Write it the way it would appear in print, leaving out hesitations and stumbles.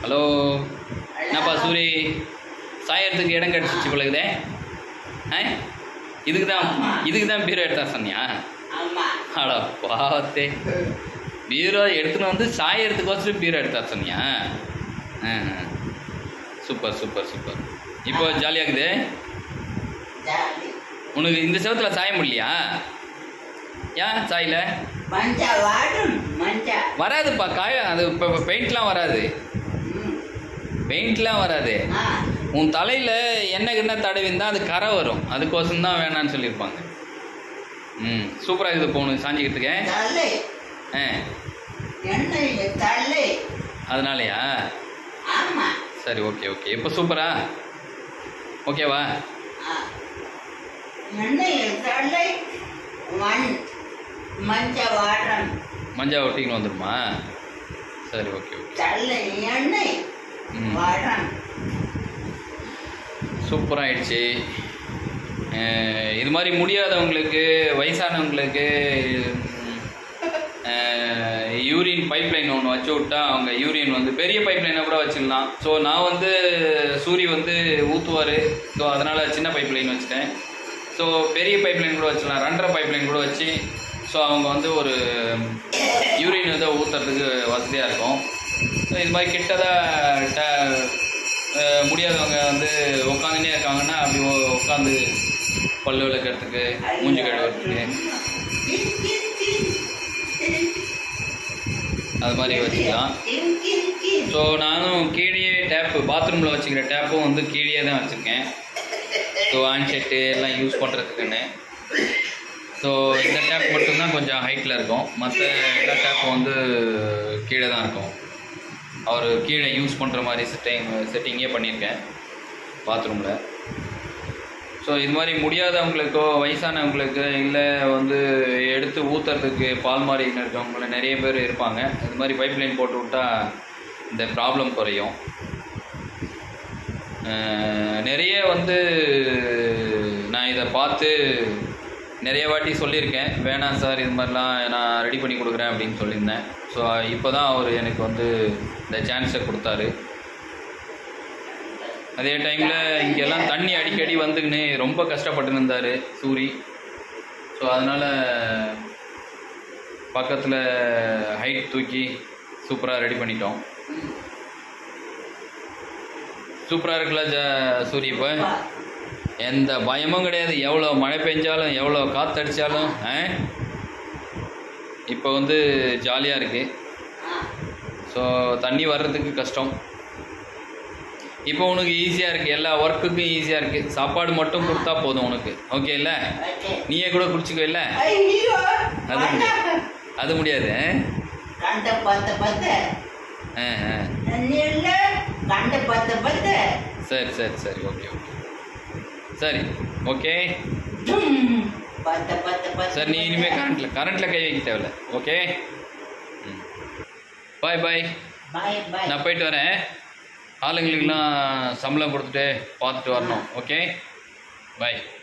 Hello, என்னப்பா சூரி, சாயறதுக்கு இடம் கிடச்சிச்சு பிள்ளைக்குதே. இதுக்கு தான் பீரோ எடுத்தா சொன்னியா? அடா பாவத்தே, பீரோ எடுத்துன்னு வந்து சாயறதுக்கோசரம் பீரோ எடுத்தா சொன்னியா? Super super super. இப்போ ஜாலியாகுது உனக்கு. இந்த செவத்தில் சாய முடியலையா? ஏன் சாயில வராதுப்பா காய. அது இப்போ பெயிண்ட்லாம் வராது, பெயிண்ட்லாம் வராது. உன் தலையில் எண்ணெய் கிண்ண தடவிந்தான் அது கரை வரும், அதுக்கோசம் தான் வேணான்னு சொல்லியிருப்பாங்க. சூப்பராக இருக்குது போகணும் சாஞ்சிக்கிறதுக்கு. அதனாலயா? சரி, ஓகே ஓகே. இப்போ சூப்பரா ஓகேவா? மஞ்சா ஒட்டிக்கு வந்துடுமா? சரி, ஓகே ஓகே. சூப்பராகிடுச்சு. இது மாதிரி முடியாதவங்களுக்கு, வயசானவங்களுக்கு யூரின் பைப்லைன் ஒன்று வச்சு விட்டா அவங்க யூரின் வந்து பெரிய பைப்லைனை கூட வச்சுக்கலாம். ஸோ நான் வந்து சூரி வந்து ஊற்றுவார், ஸோ அதனால் சின்ன பைப்லைன் வச்சுட்டேன். ஸோ பெரிய பைப்லைன் கூட வச்சுக்கலாம், 2.5 பைப்லைன் கூட வச்சு, ஸோ அவங்க வந்து ஒரு யூரின் இதை ஊற்றுறதுக்கு வசதியாக இருக்கும். ஸோ இது மாதிரி கிட்டதாக முடியாதவங்க வந்து உட்காந்துனே இருக்காங்கன்னா அப்படி உட்காந்து பல்லு விளக்கிறதுக்கு, மூஞ்சி கழுவுறதுக்கு அது மாதிரி வச்சுக்கலாம். ஸோ நானும் கீழே டேப்பு, பாத்ரூமில் வச்சுக்கிற டேப்பும் வந்து கீழே தான் வச்சுருக்கேன். ஸோ ஹேண்ட்செட்டு எல்லாம் யூஸ் பண்ணுறதுக்குன்னு. ஸோ இந்த டேப் மட்டும்தான் கொஞ்சம் ஹைட்டில் இருக்கும், மற்ற எல்லா டேப்பும் வந்து கீழே தான் இருக்கும். அவர் கீழே யூஸ் பண்ணுற மாதிரி செட்டிங்கே பண்ணியிருக்கேன் பாத்ரூமில். ஸோ இது மாதிரி முடியாதவங்களுக்கோ, வயசானவங்களுக்கு, இல்லை வந்து எடுத்து ஊற்றுறதுக்கு பால் மாறின்னு இருக்கவங்கள நிறைய பேர் இருப்பாங்க. இது மாதிரி பைப்லைன் போட்டு விட்டால் இந்த ப்ராப்ளம் குறையும். நிறைய வந்து நான் இதை பார்த்து நிறைய வாட்டி சொல்லியிருக்கேன், வேணாம் சார் இது மாதிரிலாம் நான் ரெடி பண்ணி கொடுக்குறேன் அப்படின்னு சொல்லியிருந்தேன். ஸோ இப்போ தான் அவர் எனக்கு வந்து இந்த சான்ஸை கொடுத்தாரு. அதே டைமில் இங்கெல்லாம் தண்ணி அடிக்கடி வந்துக்கின்னு ரொம்ப கஷ்டப்பட்டு இருந்தார் சூரி. ஸோ அதனால் பக்கத்தில் ஹைட் தூக்கி சூப்பராக ரெடி பண்ணிட்டோம். சூப்பராக இருக்குல்ல சூரி? இப்போ எந்த பயமும் கிடையாது, எவ்வளோ மழை பெஞ்சாலும் எவ்வளோ காற்றடிச்சாலும் இப்போ வந்து ஜாலியாக இருக்குது. ஸோ தண்ணி வர்றதுக்கு கஷ்டம், இப்போ உனக்கு ஈஸியாக இருக்குது, எல்லா ஒர்க்குக்கும் ஈஸியாக இருக்குது. சாப்பாடு மட்டும் கொடுத்தா போதும் உனக்கு, ஓகே இல்லை? நீயே கூட குடிச்சிக்கோ இல்லை? அது முடியாது. சரி சரி சரி, ஓகே ஓகே, சரி ஓகே. சரி, நீ இனிமேல் கரண்ட்டில் கை வைக்க தேவையில்ல, ஓகே? பாய் பாய். நான் போயிட்டு வரேன், ஆளுங்களுக்கெல்லாம் சம்பளம் கொடுத்துட்டு பார்த்துட்டு வரணும், ஓகே? பாய்.